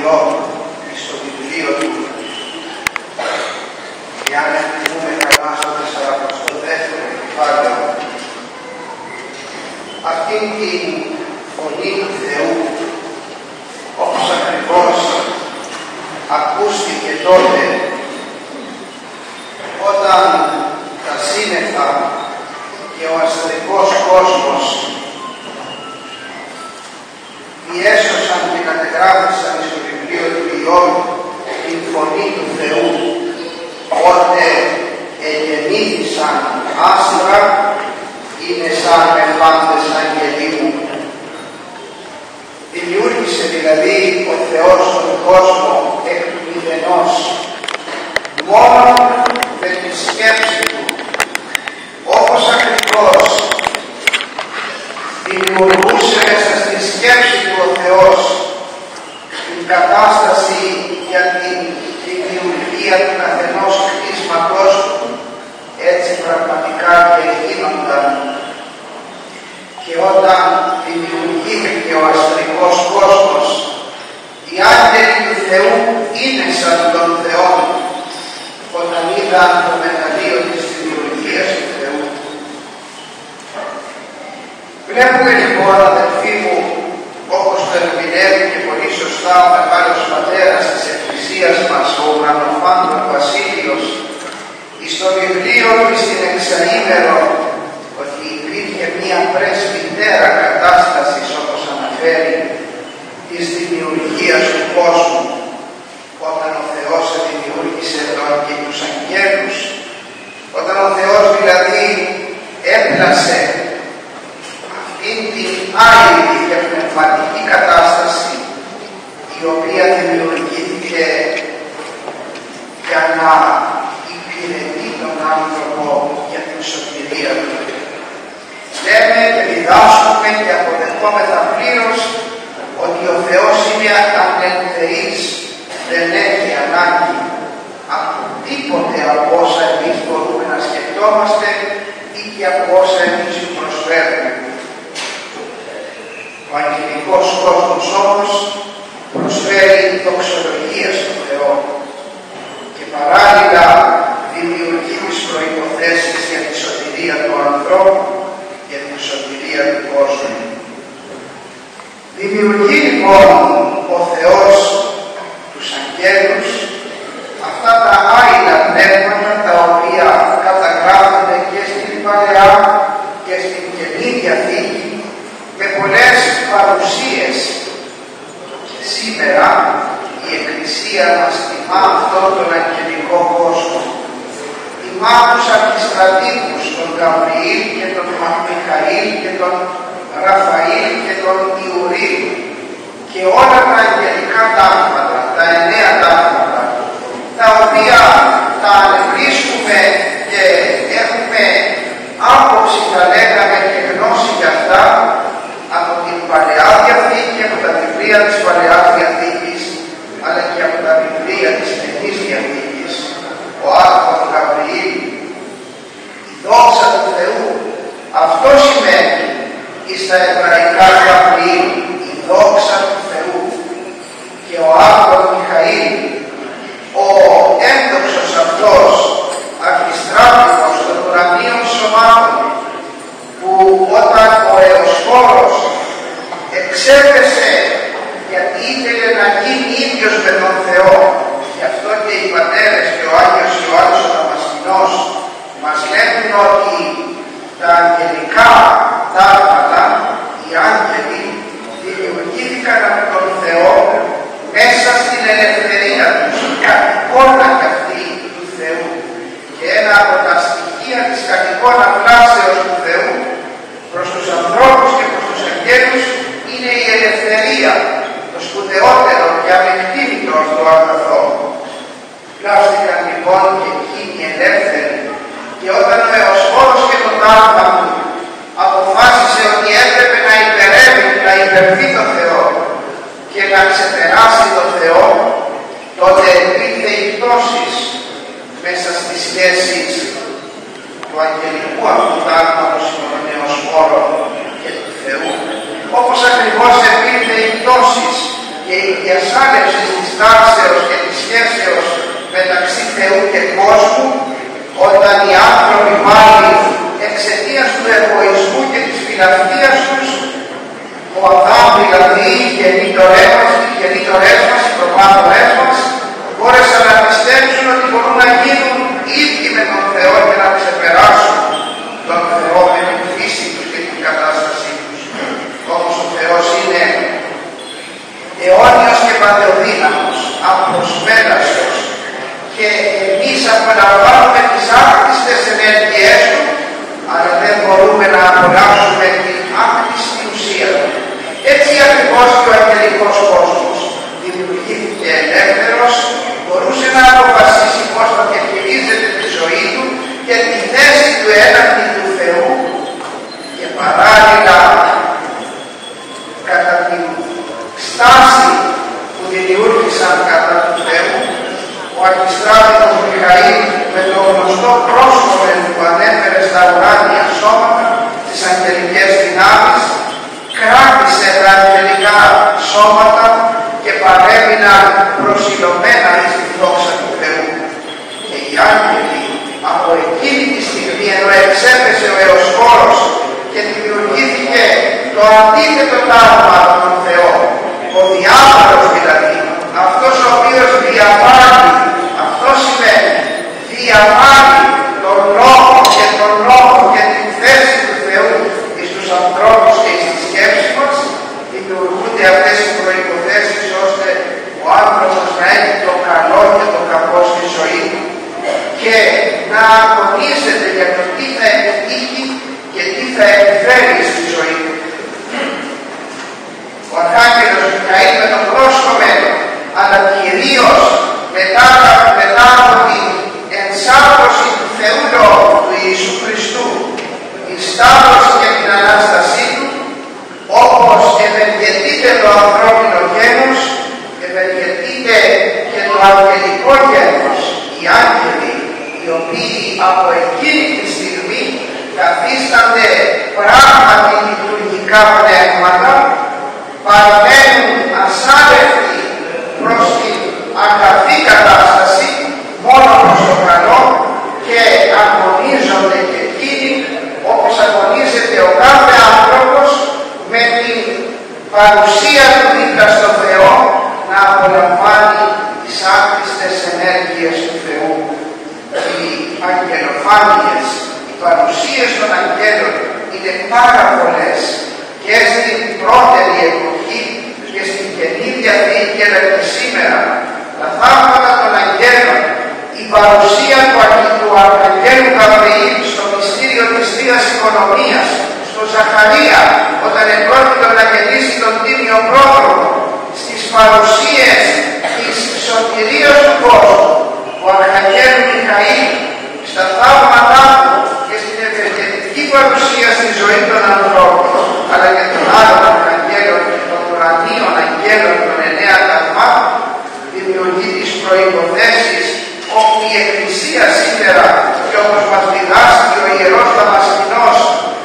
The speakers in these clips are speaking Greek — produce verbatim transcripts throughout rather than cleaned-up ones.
Υιόν στο βιβλίο του. Εάν εκτιμούμε καλά στο σαρακοστό δεύτερο κεφάλαιο αυτήν την φωνή του Θεού, όπως ακριβώς ακούστηκε τότε όταν τα σύννεφα και ο αστρικός κόσμος διέσωσαν και κατεγράφησαν στο βιβλίο του Υιόν την φωνή του Θεού, ότε εγεννήθησαν άστρα, είναι σαν ελπάντες αγγελίου. Δημιούργησε δηλαδή ο Θεός τον κόσμο εκ του μηδενός, μόνο με τη σκέψη του, όπως ακριβώς δημιουργούσε μέσα στη σκέψη του ο Θεός την κατάσταση για την δημιουργία του καθενός κτίσματός του, έτσι πραγματικά και γίνονταν. Και όταν δημιουργήθηκε ο αστρικός κόσμος, οι άγγελοι του Θεού είναι σαν τον Θεό όταν είδαν το μεγαλείο της δημιουργίας του Θεού. Βλέπουμε λοιπόν, αδελφοί μου, όπως το ερμηνεύει και πολύ σωστά ο Μεγάλος Πατέρας της Εκκλησίας μας, ο Ουρανοφάντων Βασίλειος, στο βιβλίο του στην εξαήμερο, ότι υπήρχε μία πρεσβυτέρα κατάσταση, όπως αναφέρει, της δημιουργίας του κόσμου, όταν ο Θεός δημιούργησε τον και τους αγγέλους, όταν ο Θεός δηλαδή έπλασε αυτήν την άλλη και πνευματική κατάσταση, η οποία δημιουργήθηκε για να υπηρετεί τον άνθρωπο για την σωτηρία του. Λέμε και διδάσκουμε και αποδεχόμεθα πλήρως ότι ο Θεός είναι ανελθεής, δεν έχει ανάγκη από τίποτε από όσα εμείς μπορούμε να σκεφτόμαστε ή και από όσα εμείς του προσφέρουμε. Ο αγγελικός κόσμος όμως προσφέρει δοξολογία στον Θεό και παράλληλα δημιουργεί τις προϋποθέσεις για τη σωτηρία του ανθρώπου, για τη σωτηρία του κόσμου. Δημιουργεί λοιπόν ο Θεός τους αγγέλους, αυτά τα άειλα πνεύματα τα οποία καταγράφονται και στην Παλαιά και στην Καινή Διαθήκη με πολλές παρουσίες. Και σήμερα η Εκκλησία μας τιμά αυτόν τον αγγελικό κόσμο. Τιμά τους αρχιστρατήγους, τον Γαβριήλ και τον Μιχαήλ και τον Ραφαήλ και τον Ιουρήλ και όλα τα αγγελικά τάγματα, τα εννέα τάγματα, τα οποία τα ανεβρίσκουμε και έχουμε άποψη, θα λέγαμε, και γνώση για αυτά από την Παλαιά Διαθήκη, από τα βιβλία της Παλαιάς Διαθήκης, αλλά και από τα βιβλία της Καινής Διαθήκης. Ο Άρχον Γαβριήλ, η δόξα του Θεού, αυτό σημαίνει στα εβραϊκά Γαβριήλ, η δόξα του Θεού. Και ο Άρχον Μιχαήλ, ο ένδοξος αυτός αρχιστράτηγος των ουρανίων σωμάτων, που όταν ο Εωσφόρος εξέπεσε γιατί ήθελε να γίνει ίδιος με τον Θεό, γι' αυτό και οι πατέρες και ο Άγιος Ιωάννης ο Δαμασκηνός μας λένε ότι τα αγγελικά τάγματα, οι άγγελοι, δημιουργήθηκαν από τον Θεό μέσα στην ελευθερία τους, κατ' εικόνα κι αυτή του Θεού. Και ένα από τα στοιχεία της κατ' εικόνα πλάσεως του Θεού προς τους ανθρώπους και προς τους αγγέλους είναι η ελευθερία, το σπουδαιότερο και ανεκτήμητο αυτό αγαθό. Πλάστηκαν λοιπόν και εκείνοι ελεύθεροι, και όταν ο Εωσφόρος και το τάγμα του αποφάσισε ότι έπρεπε να υπερεύει, να υπερβεί το Θεό και να ξεπεράσει το Θεό, τότε υπήρχε η πτώση μέσα στις σχέσεις του αγγελικού αυτού τάγματος με τον Εωσφόρο και του Θεού, όπως ακριβώς υπήρχε η πτώση και η διασάλευση της τάξεως και της σχέσεως μεταξύ Θεού και κόσμου, όταν οι άνθρωποι πάλι εξαιτίας του εγωισμού και της φιλαυτίας τους, ο Αδάμ δηλαδή, οι γεννήτωρές μας, οι γεννήτωρές μας, οι προπάτορές μας, μπόρεσαν να πιστέψουν ότι μπορούν να γίνουν ίδιοι με τον Θεό και να ξεπεράσουν τον Θεό με την φύση τους και την κατάστασή τους. Όμως ο Θεός είναι αιώνιος και παντεοδύναμος, απροσπέλαστος, και εμείς απολαμβάνουμε τις άκτιστες ενέργειές του, αλλά δεν μπορούμε να απολαύσουμε την άκτιστη ουσία του. Έτσι ακριβώς και ο αγγελικός κόσμος δημιουργήθηκε ελεύθερος, μπορούσε να αποφασίσει πώς θα διαχειρίζεται τη ζωή του και τη θέση του έναντι του Θεού, και παράλληλα κατά την στάση που δημιούργησαν κατά του Θεού, ο Αρχιστράτηγος Μιχαήλ με το γνωστό πρόσωπο που ανέφερε στα ουράνια σώματα, τις αγγελικές δυνάμεις, κράτησε τα αγγελικά σώματα και παρέμειναν προσιλωμένα στη δόξα του Θεού. Και οι άγγελοι από εκείνη τη στιγμή, ενώ εξέπεσε ο Εωσφόρος και δημιουργήθηκε το αντίθετο τάγμα από τον Θεό, ο διάβολος δηλαδή, αυτός ο οποίος διαβάλλει, αυτό σημαίνει διαβάλλει τον λόγο και τον λόγο και την θέση του Θεού στους ανθρώπους και στις σκέψεις μας, δημιουργούνται αυτές οι προϋποθέσεις ώστε ο άνθρωπος να έχει το καλό και το κακό στη ζωή του και να αγωνίζεται για το τι θα επιτύχει και τι θα επιφέρει στη ζωή του. Ο Αρχάγγελος Μιχαήλ με τον πρόσωπο, αλλά κυρίως μετά, μετά από την ενσάρκωση του Θεού Λόγου του Ιησού Χριστού, η σταύρωση και την Ανάστασή του, όπως ευεργετείται το ανθρώπινο γένος, ευεργετείται και το αγγελικό γένος, οι άγγελοι, οι οποίοι από εκείνη τη στιγμή καθίστανται πράγματι λειτουργικά πνεύματα, παραμένουν ασάλευτοι προς την αγαθή κατάσταση, μόνο προς το καλό, και αγωνίζονται και εκείνοι όπως αγωνίζεται ο κάθε άνθρωπος με την παρουσία του δίπλα στο Θεό να απολαμβάνει τις άκτιστες ενέργειες του Θεού. Οι αγγελοφάνειες, οι παρουσίες των αγγέλων είναι πάρα πολλές και στην πρώτερη εποχή και στην Καινή Διαθήκη αλλά και σήμερα. Τα θαύματα των αγγέλων, η παρουσία του, του Αρχαγγέλου Γαβριήλ στο μυστήριο της Θείας Οικονομίας, στο Ζαχαρία όταν επρόκειτο να γεννήσει τον Τίμιο Πρόδρομο, στις παρουσίες της σωτηρίας του κόσμου, ο Αρχαγγέλου Μιχαήλ στα θαύματά του και στην ευεργετική παρουσία στη ζωή των ανθρώπων, αλλά και των άλλων Αρχαγγέλων και των ουρανίων αγγέλων των εννέα θαυμάτων, δημιουργεί τις προϋποθέσεις όπου η Εκκλησία σήμερα, και όπως μας διδάσκει ο Ιερός Δαμασκηνός,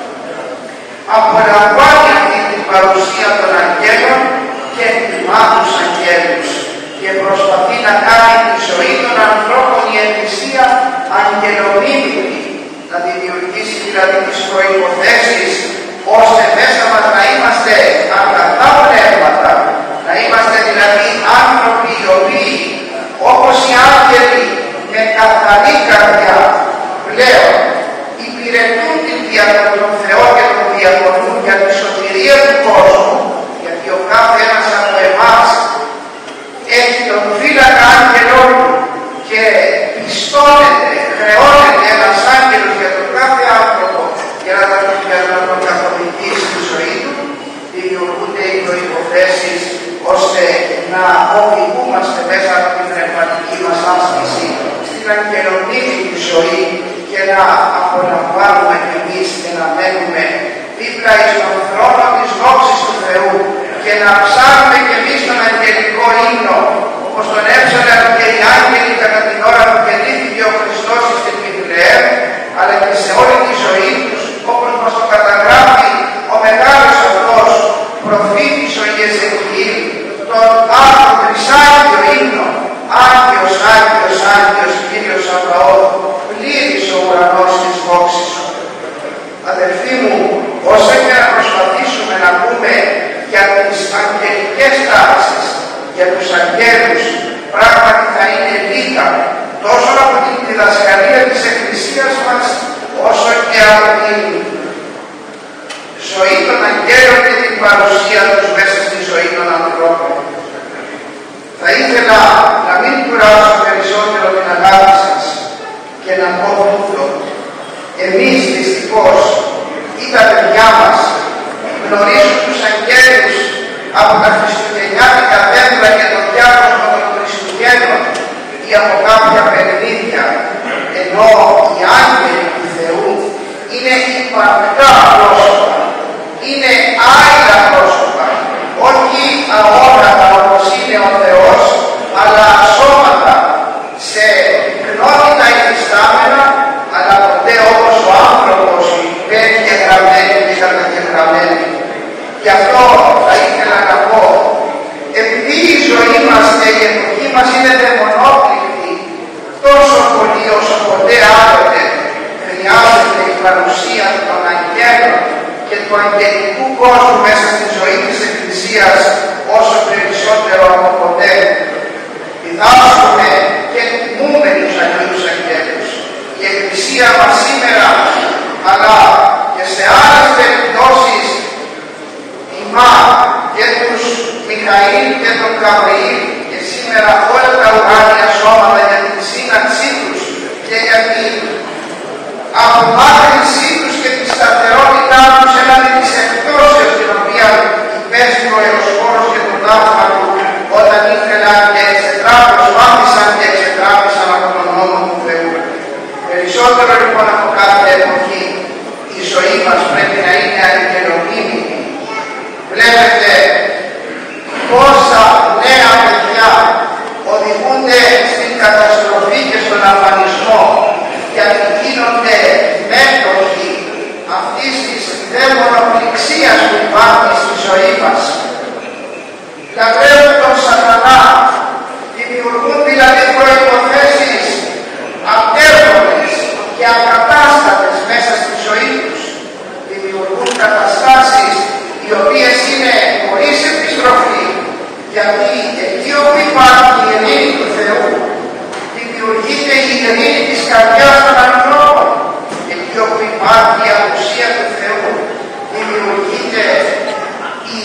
απολαμβάνει αυτή την παρουσία των αγγέλων και εκτιμά τους αγγέλους και προσπαθεί να κάνει τη ζωή των ανθρώπων η Εκκλησία αγγελομίμητη, να δημιουργήσει δηλαδή τις προϋποθέσεις ώστε μέσα μας να είμαστε αγαθά πνεύματα, να είμαστε δηλαδή άνθρωποι οι οποίοι όπως οι άγγελοι με καθαρή καρδιά πλέον υπηρετούν την δια των Θεό και τον διακονούν για τη σωτηρία του κόσμου, γιατί ο κάθε ένας από εμάς έχει τον φύλακα άγγελό του και πιστώνεται, χρεώνεται ένας άγγελος για τον κάθε άνθρωπο για να τον καθοδηγήσει στη ζωή του. Δημιουργούνται οι προϋποθέσεις ώστε να οδηγούμαστε μέσα από την πνευματική μας άσκηση στην αγγελονίδικη ζωή και να απολαμβάνουμε κι εμείς και να μένουμε δίπλα εις τον θρόνο της δόξης του Θεού και να ψάχνουμε κι εμείς τον αγγελικό ύμνο όπως τον έψαλαν και οι άγγελοι κατά την ώρα που γεννήθηκε ο Χριστός στην Βιθλεέμ, αλλά και σε όλη τη ζωή τους, όπως μας το καταγράφει ο μεγάλος αυτός προφήτης ο Ιεζεκιήλ, τον για τους αγγέλους πράγματι θα είναι λίγα, τόσο από την διδασκαλία της Εκκλησίας μας, όσο και από την ζωή των αγγέλων και την παρουσία τους μέσα στη ζωή των ανθρώπων. Θα ήθελα να μην κουράσω περισσότερο την αγάπη σας και να πω τούτο. Εμείς δυστυχώς ή τα παιδιά μας γνωρίζουν τους αγγέλους από τα χριστουγεννιάτικα δέντρα και το διάκοσμο των Χριστουγέννων ή από κάποια παιχνίδια, ενώ οι άγγελοι του Θεού είναι υπαρκτά πρόσωπα, είναι άειλα πρόσωπα, όχι αόρατα όπως είναι ο Θεός, αλλά σώματα σε πυκνότητα υφιστάμενα, αλλά ποτέ όπως ο άνθρωπος υπέρ και γραμμένη και καταγεγραμμένη. Γι' αυτό θα ήθελα να πω, επειδή η ζωή μας και η εποχή μας είναι δαιμονόπληκτη, τόσο πολύ όσο ποτέ άλλοτε χρειάζεται η παρουσία των αγγέλων και του αγγελικού κόσμου μέσα στη ζωή της Εκκλησίας όσο περισσότερο από ποτέ. Διδάσκουμε και τιμούμε τους Αγίους Αγγέλους. Η Εκκλησία μας σήμερα, αλλά και σε άλλες περιπτώσεις, τιμά και τους Μιχαήλ και τον Γαβριήλ και σήμερα όλα τα ουράνια σώματα για την σύναξή τους και για την απομάκρυνσή τους και τη σταθερότητά τους έναντι της εκτόσεως την οποία υπέστη ο Ιωσφόρος και τον τάφμα του όταν ήθελαν και εξετράπησαν και εξετράπησαν από τον νόμο του Θεού. Περισσότερο λοιπόν από κάθε εποχή η ζωή μας πρέπει να είναι αγγελοκίνητη. Βλέπετε πόσα νέα παιδιά οδηγούνται στην καταστροφή και στον αφανισμό γιατί γίνονται μέτοχοι αυτής της δαιμονοπληξίας που υπάρχει στη ζωή μας. Λατρεύουν τον σατανά, δημιουργούν δηλαδή προϋποθέσεις απτέρμονες και ακατάστατες μέσα στη ζωή τους. Δημιουργούν καταστάσεις οι οποίες είναι χωρίς επιστροφή, γιατί εκεί όπου υπάρχει η ειρήνη του Θεού, δημιουργείται η ειρήνη της καρδιάς των ανθρώπων. Εκεί όπου υπάρχει η απουσία του Θεού, δημιουργείται η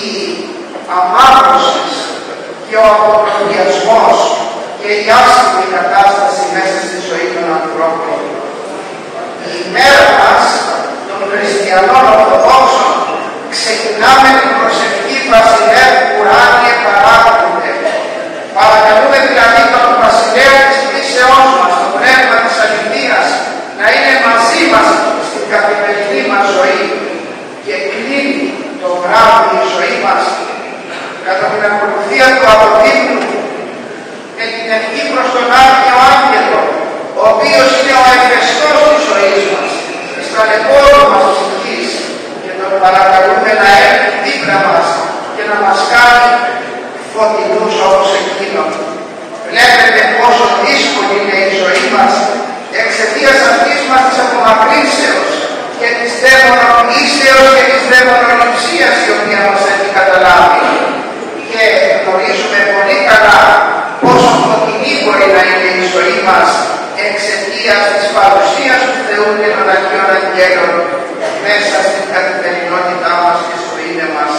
αμάρωση και ο αποπροδιασμός και η άσχημη κατάσταση μέσα στη ζωή των ανθρώπων. Η ημέρα μας των χριστιανών Ορθοδόξων ξεκινά με την προσευχή Βασιλεύ ουράνιε παράγοντε. Παρακαλούμε δηλαδή τον Βασιλέα της πτήσεώς μας, το πνεύμα της αληθείας, να είναι μαζί μας στην καθημερινή μας ζωή και κλείνει το βράδυ η ζωή μας κατά την ακολουθία του αποδείπνου με την ευχή προς τον Άγιο Άγγελο, ο οποίος είναι ο εφεστός της ζωής μας, της ταλαιπώρου μας ψυχής, και τον παρακαλούμε να έρθει δίπλα μας και να μας κάνει φωτεινούς όπως εκείνον. Βλέπετε πόσο δύσκολη είναι η ζωή μας εξαιτίας αυτής μας της απομακρύνσεως και της δαιμονοποιήσεως και της δαιμονοληψίας η οποία μας έχει καταλάβει. Και γνωρίζουμε πολύ καλά πόσο φωτεινή μπορεί να είναι η ζωή μας εξαιτίας της παρουσίας του Θεού και των Αγίων Αγγέλων μέσα στην καθημερινότητά μας και στο είναι μας.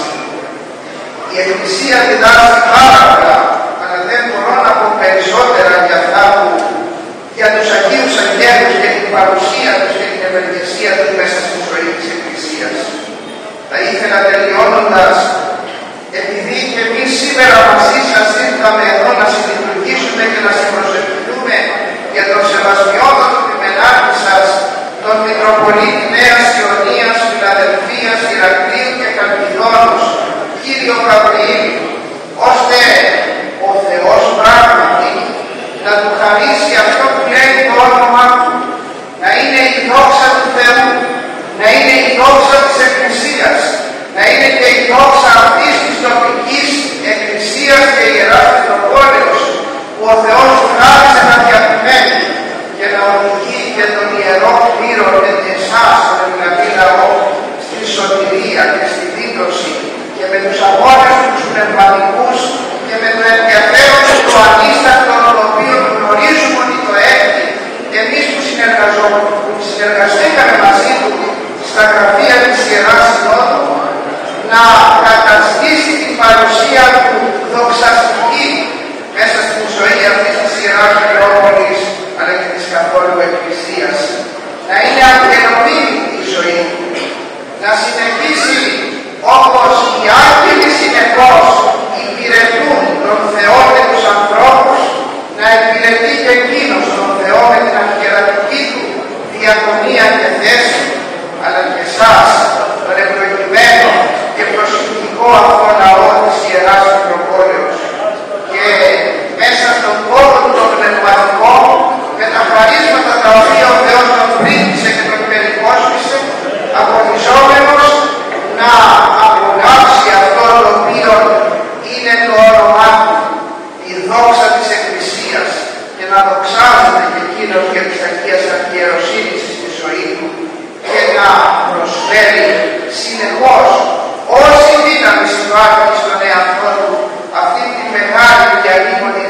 Η Εκκλησία διδάσκει πάρα πολλά, αλλά δεν μπορώ να πω περισσότερα για αυτά που για τους Αγίους Αγγέλους και την παρουσία τους και την ευεργεσία τους μέσα στη ζωή της Εκκλησίας. Θα ήθελα τελειώνοντας, επειδή και εμείς σήμερα μαζί σας ήρθαμε εδώ να συλλειτουργήσουμε και να συμπροσευχηθούμε για τον σεβασμιότατο επιμενάρχη σας, τον Μητροπολίτη Νέας Ιωνίας, Φιλαδελφίας, Ηρακλείου και Καλκιδόνους, κύριο Γαβριήλ, ώστε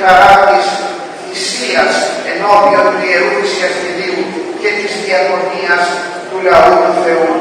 χαρά της θυσίας ενώπιον του Ιερού Θυσιαστηρίου και της διακονίας του λαού του Θεού.